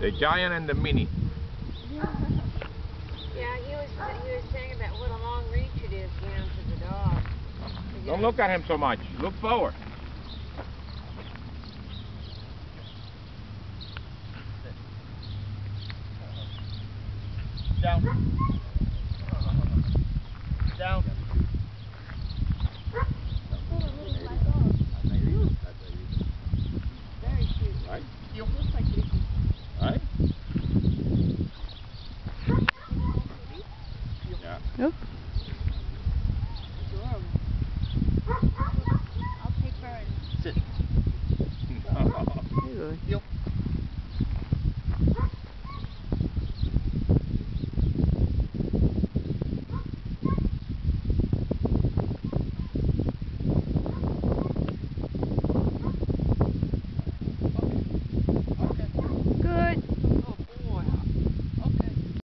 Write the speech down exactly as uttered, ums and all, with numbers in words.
The giant and the mini. Yeah, he was he was saying about what a long reach it is, you know, to the dog. Don't look at him so much. Look forward. Down. Down. Very cute. Right? He looks like Mickey. Right? Yeah. Nope. Adorable. I'll take her and Sit. Hey, Lily. Heel.